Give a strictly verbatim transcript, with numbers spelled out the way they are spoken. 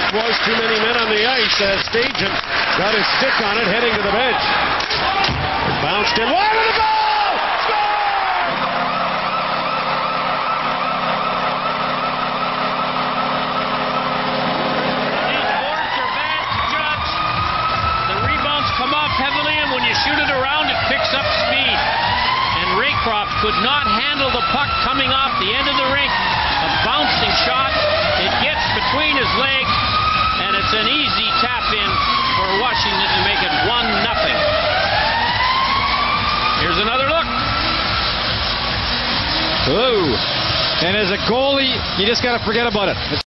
was too many men on the ice as Stajan got his stick on it heading to the bench. It bounced in wide of the goal! Score! These boards are bad to judge. The rebounds come off heavily, and when you shoot it around, it picks up speed. And Raycroft could not handle the puck coming off the end of the rink. A bouncing shot. It gets between his legs, and it's an easy tap in for Washington to make it one nothing. Here's another look. Ooh. And as a goalie, you just got to forget about it.